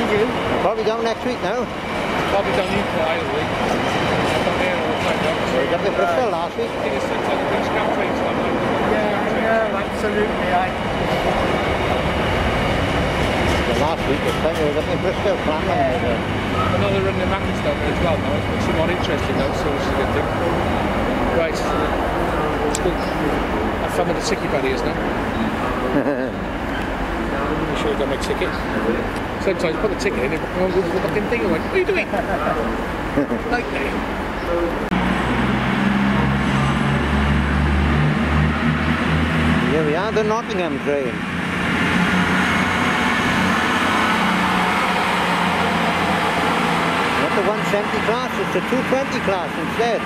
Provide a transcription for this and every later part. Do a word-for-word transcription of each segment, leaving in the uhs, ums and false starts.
you? Probably down next week now. Probably down you for either week. I'm down there all the time now. We got the Bristol last week. I think it's like the big scam trains one night. Yeah, yeah, absolutely. I... The last week was plenty. We got the Bristol plan. I know they're running the markets down there as well now. It's much more interesting now, so it's a good thing. Right. Let's go. Have fun with the ticket barriers now. I'm sure I got my ticket. Sometimes put the ticket in and I won't go for the fucking thing. I'm like, what are you doing? Like that. Here we are, the Nottingham train. Not the one seventy class, it's the two twenty class instead.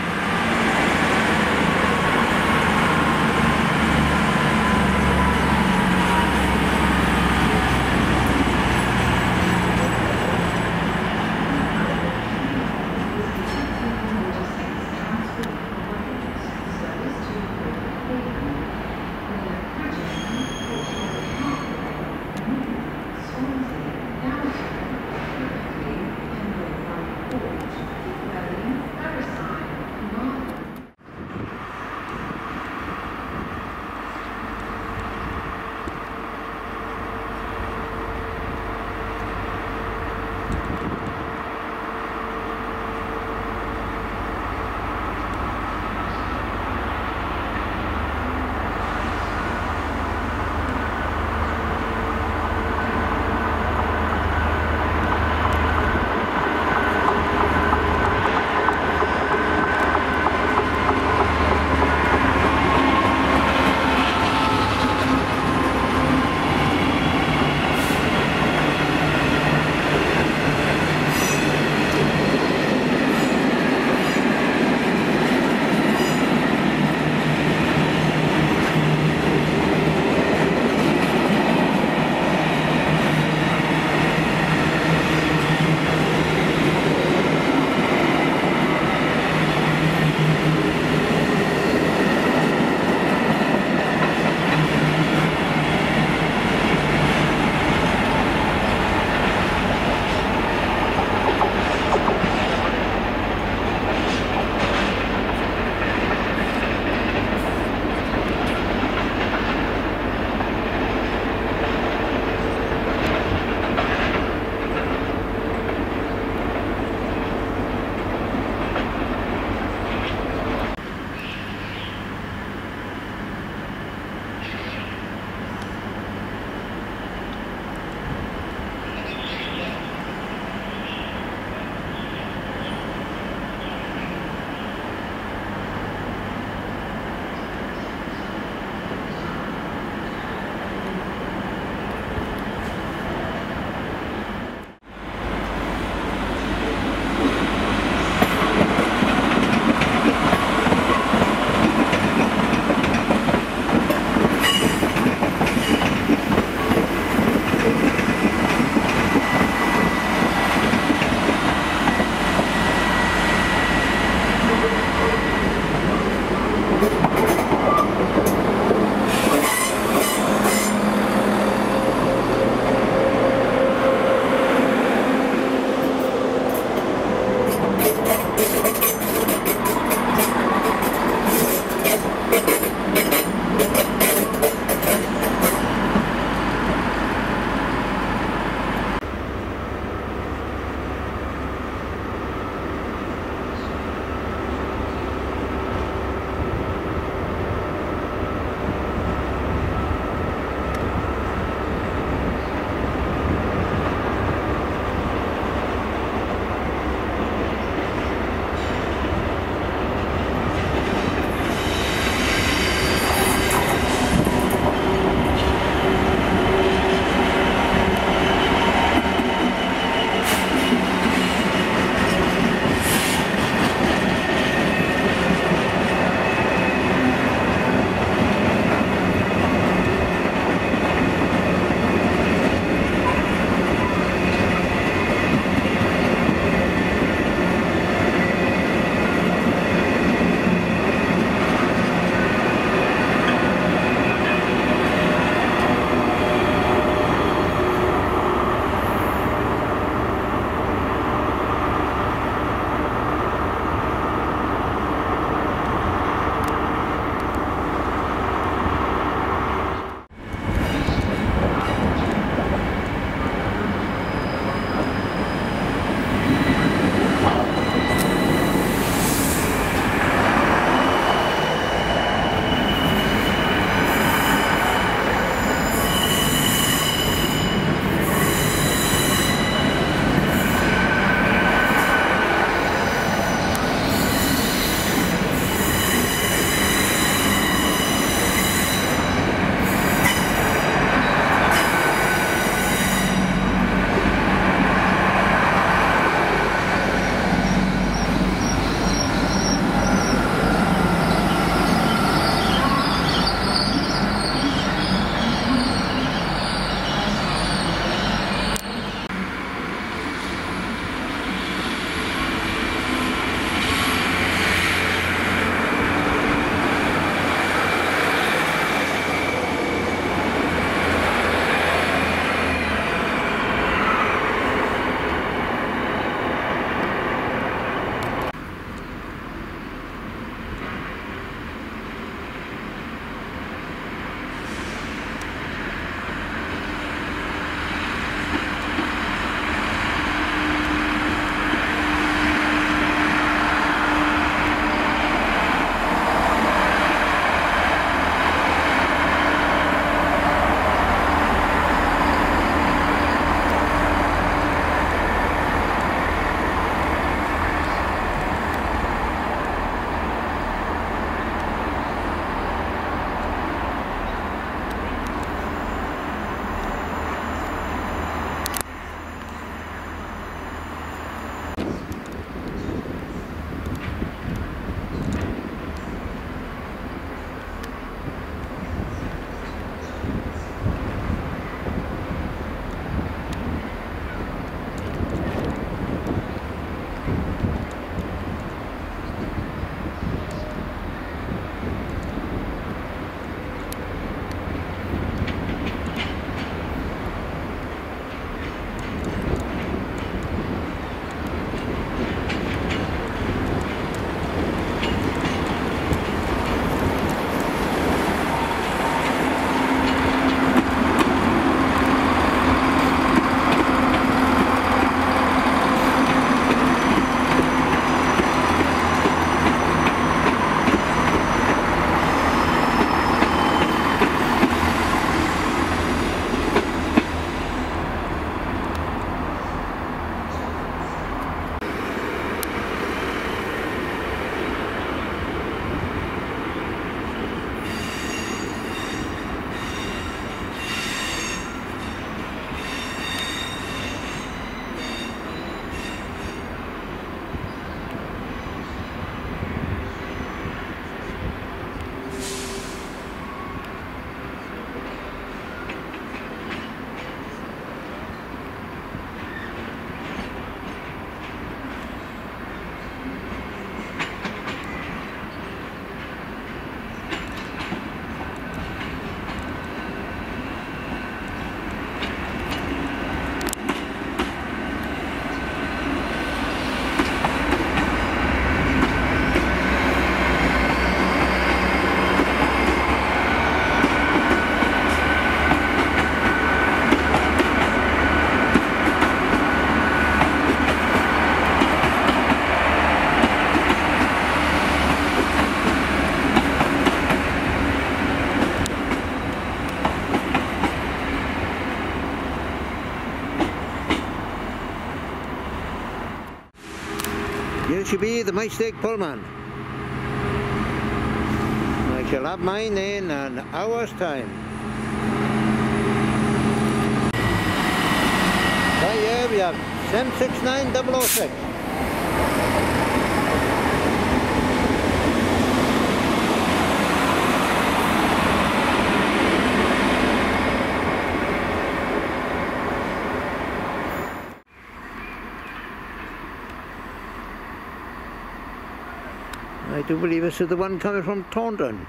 Will she be the mistake pullman? I shall have mine in an hour's time. Right here we have seven six nine double oh six. I do believe this is the one coming from Taunton.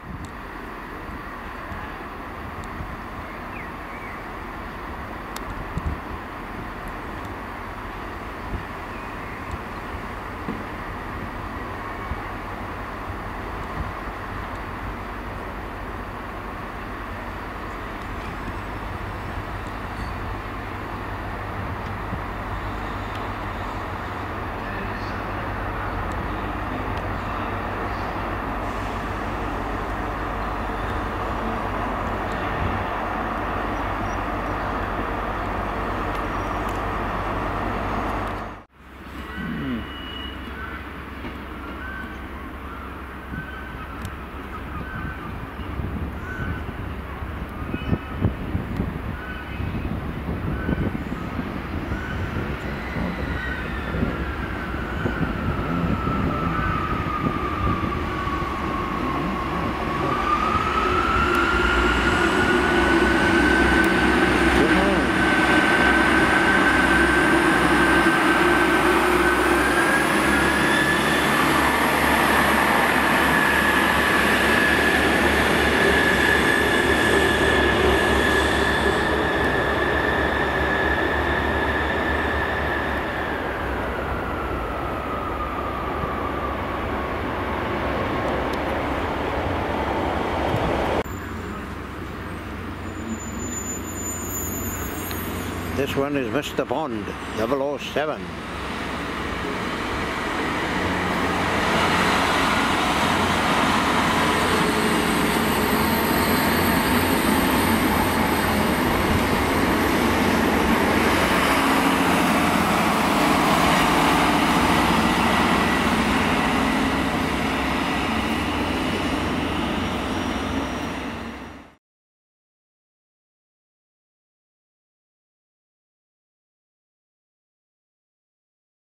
This one is Mister Bond, double oh seven.